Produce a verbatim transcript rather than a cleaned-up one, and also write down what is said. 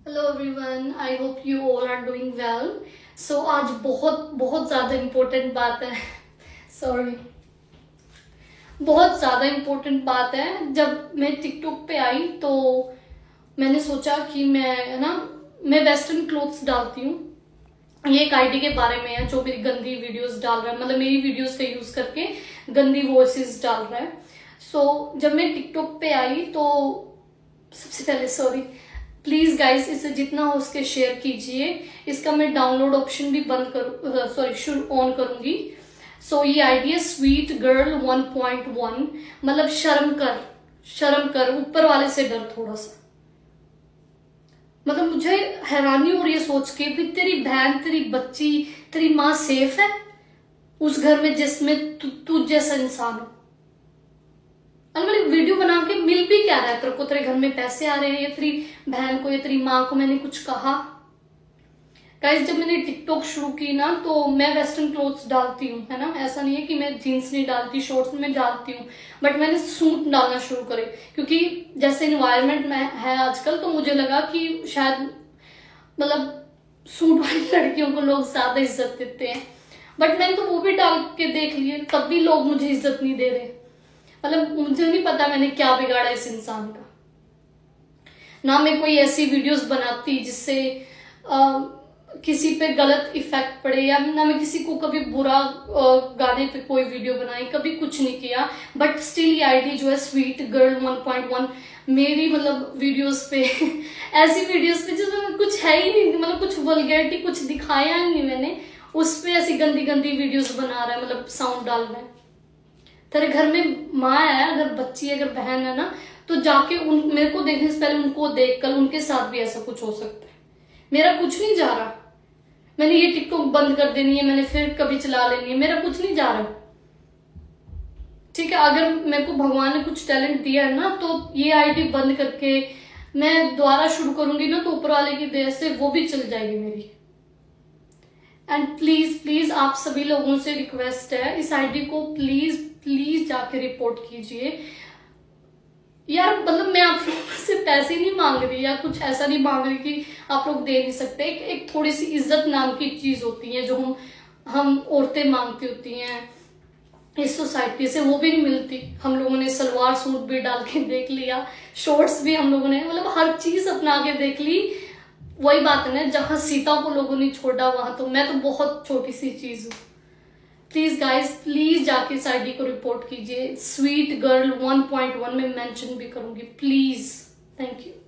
Hello everyone, I hope you all are doing well. So आज बहुत बहुत ज़्यादा इम्पोर्टेंट बात है सॉरी बहुत ज़्यादा इम्पोर्टेंट बात है। जब मैं टिकटॉक पे आई तो मैंने सोचा कि मैं है ना मैं वेस्टर्न क्लोथ्स डालती हूँ। ये एक आईडी के बारे में है जो मेरी गंदी वीडियोस डाल रहा है, मतलब मेरी वीडियोस का यूज करके गंदी वॉइसेस डाल रहा है। सो so, जब मैं टिकटॉक पे आई तो सबसे पहले सॉरी प्लीज गाइस, इसे जितना हो उसके शेयर कीजिए। इसका मैं डाउनलोड ऑप्शन भी बंद करूँ सॉरी शुरू ऑन करूंगी। सो so, ये आईडी है sweet girl one point one, मतलब शर्म कर शर्म कर ऊपर वाले से डर थोड़ा सा। मतलब मुझे हैरानी हो रही है सोच के भी तेरी बहन, तेरी बच्ची, तेरी माँ सेफ है उस घर में जिसमें तू तु जैसा इंसान हो। मतलब वीडियो बना के मिल भी क्या रहा है तेरे को? तेरे घर में पैसे आ रहे हैं या तेरी बहन को या तेरी माँ को मैंने कुछ कहा? गाइस, जब मैंने टिकटॉक शुरू की ना तो मैं वेस्टर्न क्लोथ्स डालती हूँ, है ना। ऐसा नहीं है कि मैं जीन्स नहीं डालती, शॉर्ट्स में डालती हूँ, बट मैंने सूट डालना शुरू करे क्योंकि जैसे इन्वायरमेंट में है आजकल, तो मुझे लगा कि शायद मतलब सूट वाली लड़कियों को लोग ज्यादा इज्जत देते हैं। बट मैंने तो वो भी डाल के देख लिए, तब भी लोग मुझे इज्जत नहीं दे रहे। मतलब मुझे नहीं पता मैंने क्या बिगाड़ा इस इंसान का। ना मैं कोई ऐसी वीडियोस बनाती जिससे आ, किसी पे गलत इफेक्ट पड़े, या ना मैं किसी को कभी बुरा आ, गाने पे कोई वीडियो बनाई, कभी कुछ नहीं किया। बट स्टिल ये आईडी जो है sweet girl one point one मेरी मतलब वीडियोस पे ऐसी वीडियोस पे जिसमें कुछ है ही नहीं, मतलब कुछ वल्गैरिटी कुछ दिखाया ही नहीं मैंने, उस पे ऐसी गंदी गंदी वीडियोस बना रहा है, मतलब साउंड डाल रहा है। तेरे घर में माँ है, अगर बच्ची अगर बहन है ना, तो जाके उन मेरे को देखने से पहले उनको देख कर उनके साथ भी ऐसा कुछ हो सकता है। मेरा कुछ नहीं जा रहा, मैंने ये टिकटॉक बंद कर देनी है, मैंने फिर कभी चला लेनी है, मेरा कुछ नहीं जा रहा। ठीक है, अगर मेरे को भगवान ने कुछ टैलेंट दिया है ना, तो ये आईडी बंद करके मैं दोबारा शुरू करूंगी ना, तो ऊपर वाले की दया से वो भी चल जाएगी मेरी। एंड प्लीज प्लीज आप सभी लोगों से रिक्वेस्ट है, इस आईडी को प्लीज प्लीज जाके रिपोर्ट कीजिए यार। मतलब मैं आप लोगों से पैसे नहीं मांग रही या कुछ ऐसा नहीं मांग रही कि आप लोग दे नहीं सकते। एक, एक थोड़ी सी इज्जत नाम की चीज होती है जो हम हम औरतें मांगती होती हैं इस सोसाइटी से, वो भी नहीं मिलती। हम लोगों ने सलवार सूट भी डाल के देख लिया, शॉर्ट्स भी हम लोगों ने, मतलब हर चीज अपना के देख ली। वही बात है ना, जहां सीता को लोगों ने छोड़ा वहां तो मैं तो बहुत छोटी सी चीज हूँ। प्लीज गाइस, प्लीज जाके इस आईडी को रिपोर्ट कीजिए। Sweet girl one point one में मेंशन भी करूंगी, प्लीज। Thank you.